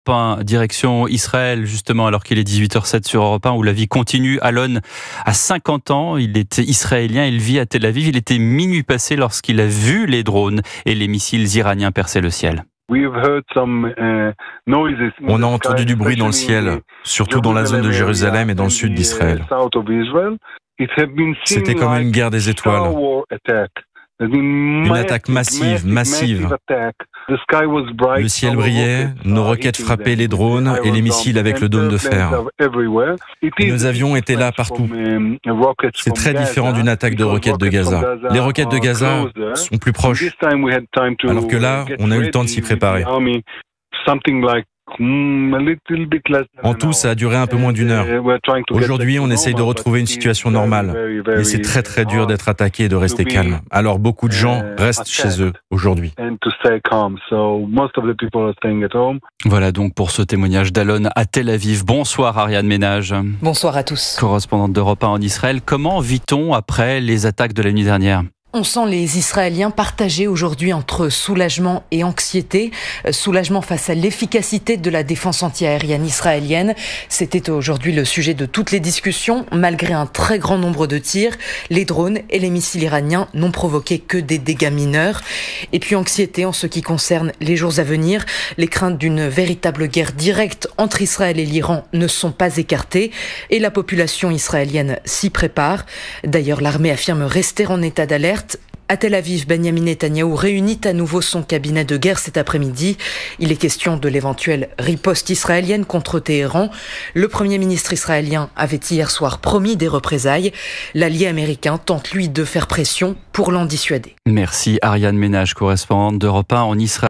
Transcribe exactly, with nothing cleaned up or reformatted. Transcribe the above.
un, direction Israël, justement, alors qu'il est dix-huit heures zéro sept sur Europe un, où la vie continue. Alon a cinquante ans, il est israélien, il vit à Tel Aviv. Il était minuit passé lorsqu'il a vu les drones et les missiles iraniens percer le ciel. On a entendu du bruit dans le ciel, surtout dans la zone de Jérusalem et dans le sud d'Israël. C'était comme une guerre des étoiles. Une attaque massive, massive. Le ciel brillait, nos roquettes frappaient les drones et les missiles avec le dôme de fer. Et nos avions étaient là partout. C'est très différent d'une attaque de roquettes de Gaza. Les roquettes de Gaza sont plus proches, alors que là, on a eu le temps de s'y préparer. En tout, ça a duré un peu moins d'une heure. Aujourd'hui, on essaye de retrouver une situation normale. Mais c'est très très dur d'être attaqué et de rester calme. Alors beaucoup de gens restent chez eux aujourd'hui. Voilà donc pour ce témoignage d'Alon à Tel Aviv. Bonsoir Ariane Ménage. Bonsoir à tous. Correspondante d'Europe un en Israël. Comment vit-on après les attaques de la nuit dernière ? On sent les Israéliens partagés aujourd'hui entre soulagement et anxiété. Soulagement face à l'efficacité de la défense antiaérienne israélienne. C'était aujourd'hui le sujet de toutes les discussions. Malgré un très grand nombre de tirs, les drones et les missiles iraniens n'ont provoqué que des dégâts mineurs. Et puis anxiété en ce qui concerne les jours à venir. Les craintes d'une véritable guerre directe entre Israël et l'Iran ne sont pas écartées. Et la population israélienne s'y prépare. D'ailleurs, l'armée affirme rester en état d'alerte. À Tel Aviv, Benyamin Netanyahou réunit à nouveau son cabinet de guerre cet après-midi. Il est question de l'éventuelle riposte israélienne contre Téhéran. Le Premier ministre israélien avait hier soir promis des représailles. L'allié américain tente, lui, de faire pression pour l'en dissuader. Merci Ariane Ménage, correspondante d'Europe un en Israël.